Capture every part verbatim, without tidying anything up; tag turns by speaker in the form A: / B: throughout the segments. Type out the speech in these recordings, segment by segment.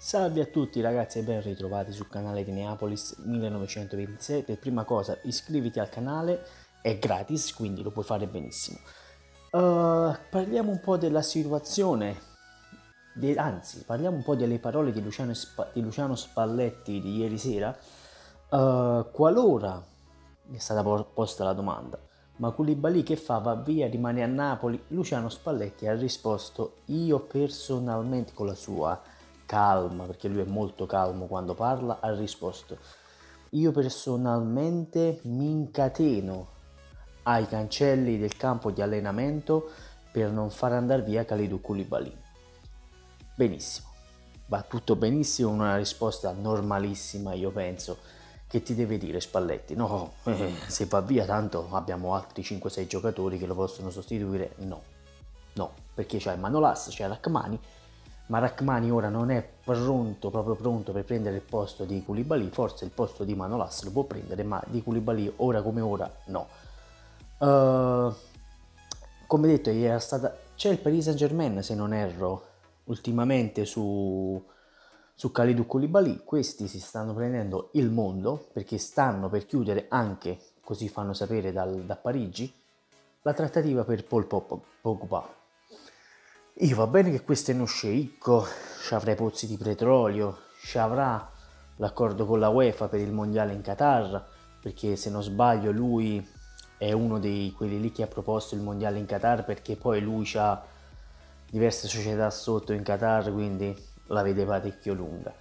A: Salve a tutti ragazzi e ben ritrovati sul canale di Neapolis millenovecentoventisei. Per prima cosa iscriviti al canale, è gratis, quindi lo puoi fare benissimo. Uh, parliamo un po' della situazione, de, anzi parliamo un po' delle parole di Luciano, Spa, di Luciano Spalletti di ieri sera. Uh, qualora è stata posta la domanda, ma Koulibaly che fa? Va via, rimane a Napoli? Luciano Spalletti ha risposto: io personalmente, con la sua calma, perché lui è molto calmo quando parla, ha risposto: io personalmente mi incateno ai cancelli del campo di allenamento per non far andare via Kalidou Koulibaly. Benissimo, va tutto benissimo, una risposta normalissima, io penso. Che ti deve dire Spalletti? No, eh, se va via tanto abbiamo altri cinque sei giocatori che lo possono sostituire. No, no, perché c'è Manolas, c'è Rachmani, ma Rachmani ora non è pronto, proprio pronto per prendere il posto di Koulibaly. Forse il posto di Manolas lo può prendere, ma di Koulibaly ora come ora no. Uh, come detto, era stata... c'è il Paris Saint-Germain, se non erro, ultimamente su, su Kalidou Koulibaly. Questi si stanno prendendo il mondo perché stanno per chiudere anche, così fanno sapere dal, da Parigi, la trattativa per Paul Pogba. Io va bene che questo è uno sceicco, ci avrà i pozzi di petrolio, ci avrà l'accordo con la UEFA per il mondiale in Qatar, perché se non sbaglio lui è uno di quelli lì che ha proposto il mondiale in Qatar, perché poi lui ha diverse società sotto in Qatar, quindi la vede parecchio lunga.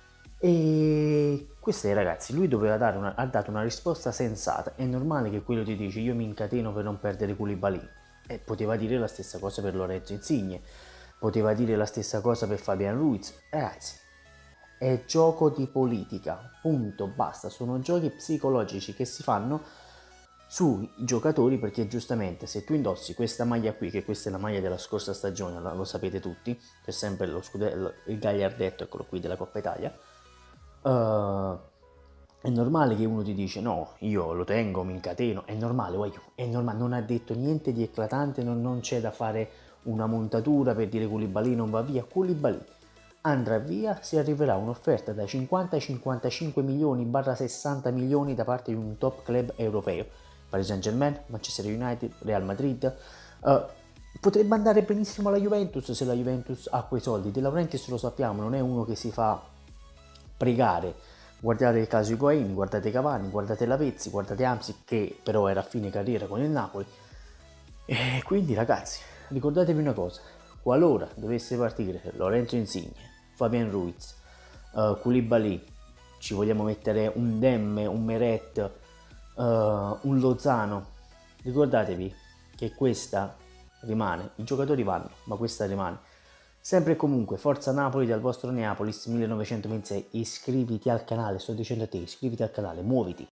A: E questo è, ragazzi, lui doveva dare una, ha dato una risposta sensata. È normale che quello ti dice io mi incateno per non perdere Koulibaly. E poteva dire la stessa cosa per Lorenzo Insigne, poteva dire la stessa cosa per Fabian Ruiz. Ragazzi, è gioco di politica, punto, basta. Sono giochi psicologici che si fanno sui giocatori, perché giustamente se tu indossi questa maglia qui, che questa è la maglia della scorsa stagione, lo sapete tutti, per sempre lo scudello, il gagliardetto, eccolo qui, della Coppa Italia, uh, è normale che uno ti dice no, io lo tengo, mi incateno, è normale, voglio, è normale, non ha detto niente di eclatante, non, non c'è da fare una montatura per dire Koulibaly non va via. Koulibaly andrà via se arriverà un'offerta da cinquanta ai cinquantacinque milioni barra sessanta milioni da parte di un top club europeo, Paris Saint-Germain, Manchester United, Real Madrid. Uh, potrebbe andare benissimo alla Juventus se la Juventus ha quei soldi. De Laurentiis lo sappiamo, non è uno che si fa pregare. Guardate il caso Higuain, guardate Cavani, guardate Lavezzi, guardate Hamsik, che però era a fine carriera con il Napoli. E quindi ragazzi, ricordatevi una cosa: qualora dovesse partire Lorenzo Insigne, Fabian Ruiz, uh, Koulibaly, ci vogliamo mettere un Demme, un Meret, uh, un Lozano, ricordatevi che questa rimane, i giocatori vanno, ma questa rimane. Sempre e comunque, forza Napoli dal vostro Neapolis millenovecentoventisei. Iscriviti al canale, sto dicendo a te, iscriviti al canale, muoviti.